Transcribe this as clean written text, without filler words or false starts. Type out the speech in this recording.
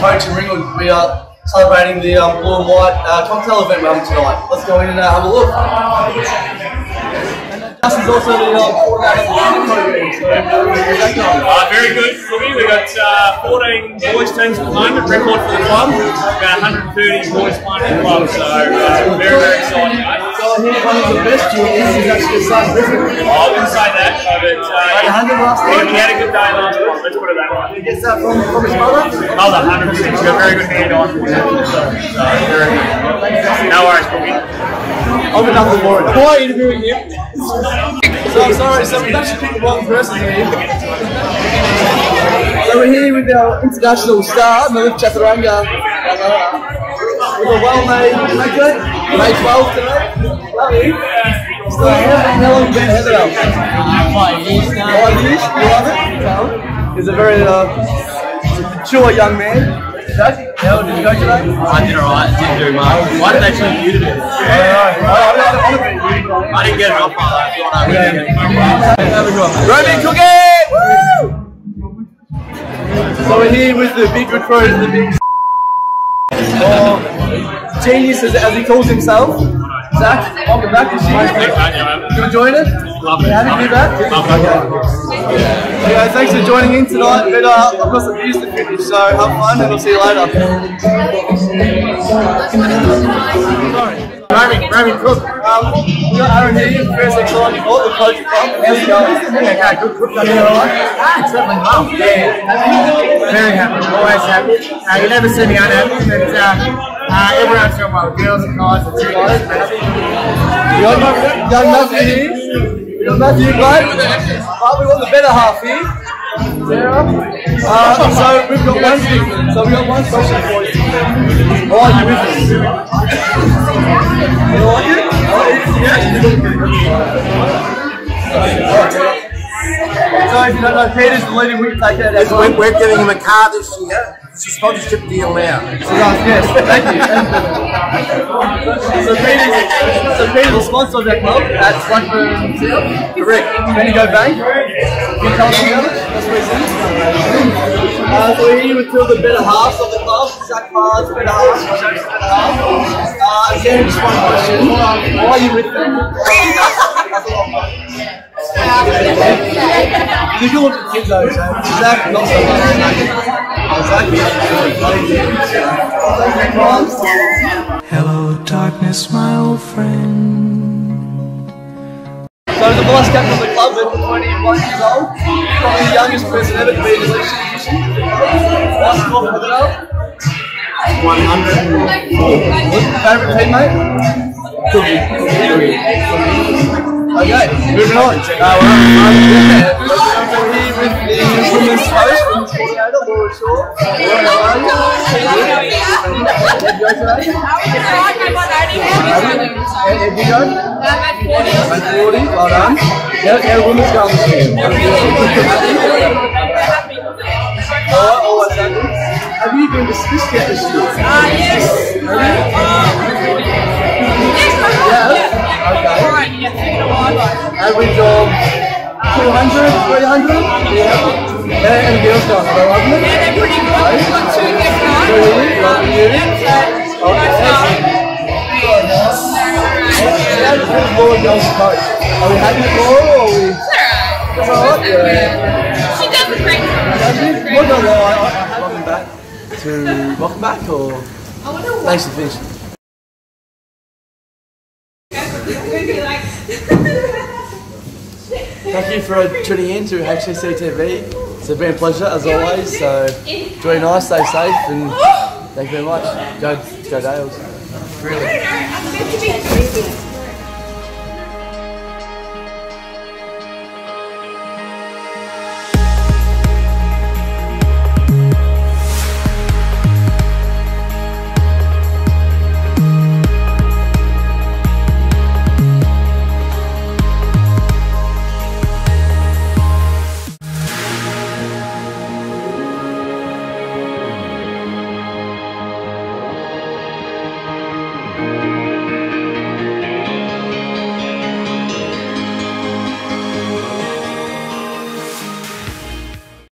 coach in Ringwood. We are celebrating the blue and white cocktail event tonight. Let's go in and have a look. Justin's also the coordinator of the program, so very good. We've got 14 boys teams at the moment, record for the club. About 130 boys playing in the club, so very, very exciting. So he's one of the best juniors. He's actually a son, isn't he? I wouldn't say that, but he had a good day last night, let's put it that way. He gets that from his mother? Mother, 100%. She's got a very good hand on. Very good. No worries, Boogie. I've been nothing more. Why are you interviewing him? So I'm sorry, so we've actually picked the wrong person here. So we're here with our international star, Malik Chaturanga, with a well-made graduate, May 12 today. Love you. So how long have you been at Heatherdale? 5 years now. 5 years? You love it? He's a very mature young man. Jack, how did you go today? I did alright, didn't do much. Why did they choose you to do this? I didn't get it off like that. Roman cookie! Woo! So we're here with the big recruit, the big genius as he calls himself. Zach, welcome back this year. You enjoying it? Love it. How did you do that? Anyway, thanks for joining in tonight. But I've got some views to finish, so have fun and we'll see you later. Roman Cook. We got Aaron here, first exciting ball, the coach of the club. How's it going? Okay, good. You alright? Certainly well. Yeah. Very happy. Always happy. You never see me unhappy, but everyone's doing well. The girls and guys and seniors. You got young Matthew here. You got Matthew, mate. We want the better half here. Sarah. So we've got one question for you. Why are you with us? You like it? So if you don't know, Peter's the leading we can take that as well. We're giving him a car this year. It's a sponsorship deal now. Yes, thank you. So Peter's the sponsor of that club at Blackburn South. Correct. Bendigo Bank. Can you tell us about it? That's what he's in. So we're here with two of the better halves of the club. Zach Barnes, better half, Jack's better half. Again, just one question. Why are you with them? You can look at the kids though, so Zach, not so much. Hello, darkness, my old friend. So the vice captain of the club at 21 years old, probably the youngest person ever to be in the leadership position. Vice captain of the club. 104. Favourite teammate? Okay, moving on. We're here with the women's coach from the coordinator, Laura Shaw. Laura, how are you? How did you go? At 40, well done. How are women's going this year? Alright, have you been dismissed yet this year? Yes. Okay. Average of 200, 300? Yeah. And the girls going well, haven't they? Yeah, they're pretty good. We've got 2 next night. Lovely unit. How does Laura go as coach? Are we happy with Laura or are we? It's alright. Yeah. She does a great job. Well done, Laura. Welcome back or? Thanks for finishing. Thank you for tuning in to HCC TV. It's been a pleasure as always. So enjoy nice, stay safe, and thank you very much. Go Dales. Really.